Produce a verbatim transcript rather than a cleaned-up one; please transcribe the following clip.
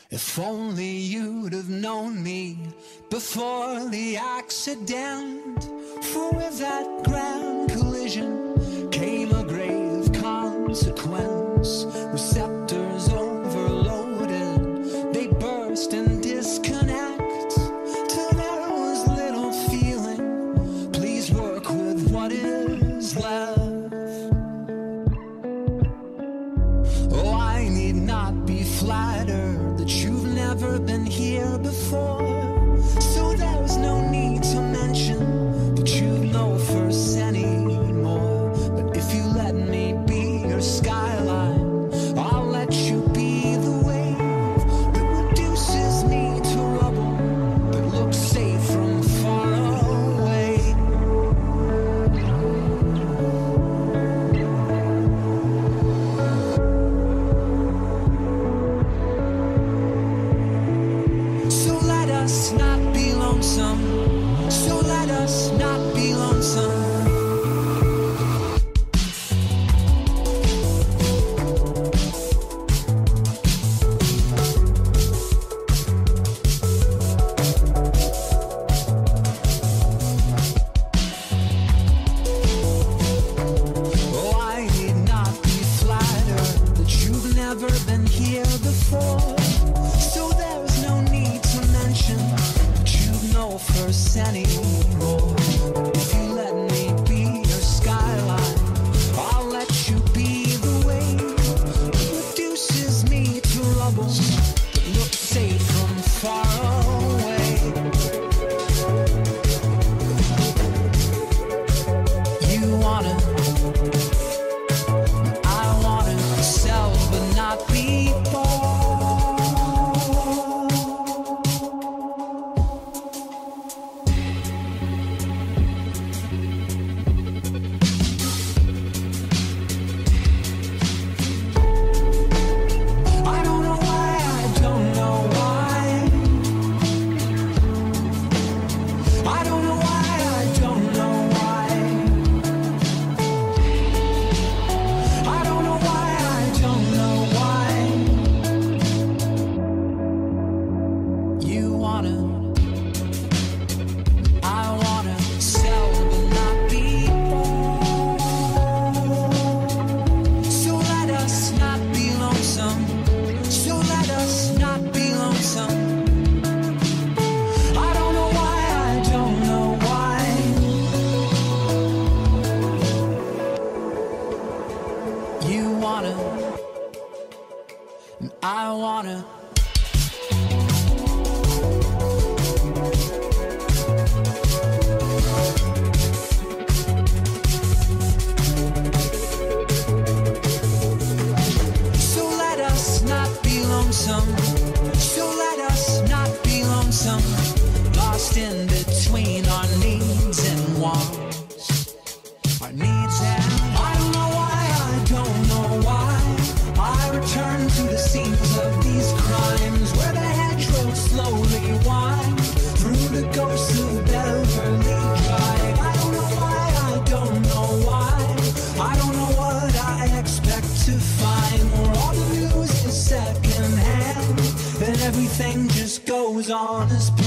If only you'd have known me before the accident. For with that grand collision came a grave consequence. Receptors overloaded, they burst and disconnect till there was little feeling. Please work with what is left. Oh, I need not be flattered that you've never been here before, so there's no need to mention that you'd know first anymore. But if you let me be your skyline, I'll let you be the wave that reduces me to rubble, that looks safe from far away. So let us not be lonesome. So let us not be lonesome. Oh, I need not be flattered that you've never been here before, so there's no need to mention that you know first anymore. If you let me be your skyline, I'll let you be the wave that reduces me to rubble, that looks safe from far away. You wanna, I wanna sell but not be bought. I don't know why, I don't know why. I don't know why, I don't know why. I don't know why, I don't know why. You wanna, I wanna sell but not be bought. So let us not be lonesome. So let us not be lonesome. I don't know why, I don't know why. You wanna, and I wanna. So let us not be lonesome. So let us not be lonesome. Lost in between our needs and wants. Our needs and I don't know why, I don't know why. I return to the scenes of these crimes where the hedgerows slowly wind through the ghosts of Beverly Drive. I don't know why, I don't know why. I don't know what I expect to find, where all the news is secondhand and everything just goes on as